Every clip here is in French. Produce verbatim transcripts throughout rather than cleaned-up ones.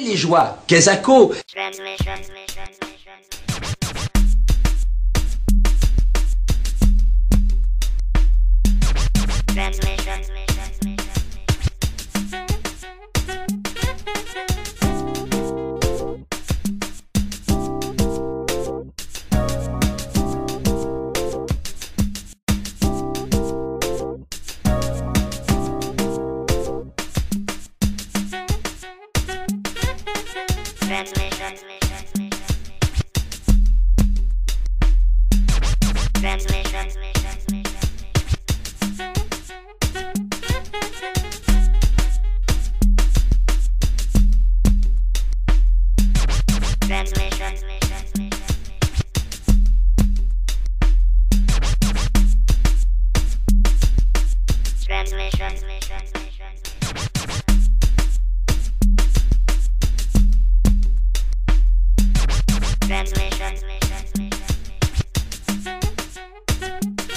Liégeois, Quesaco. Transmission.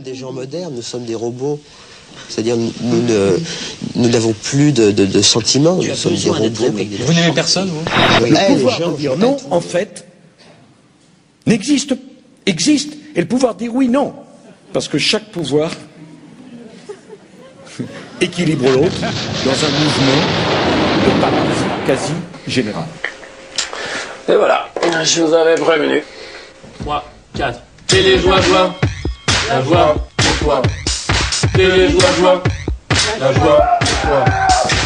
des gens modernes, nous sommes des robots. C'est-à-dire, nous, ne, nous n'avons plus de, de, de sentiments, nous sommes des robots. Vous n'aimez personne, vous? Le pouvoir de dire non, en fait, n'existe, existe. Et le pouvoir de dire oui, non. Parce que chaque pouvoir équilibre l'autre dans un mouvement de paralysie quasi général. Et voilà, je vous avais prévenu. trois, quatre. Télé, joie, joie. La joie, c'est toi. Télé, joie, joie. La joie, c'est toi.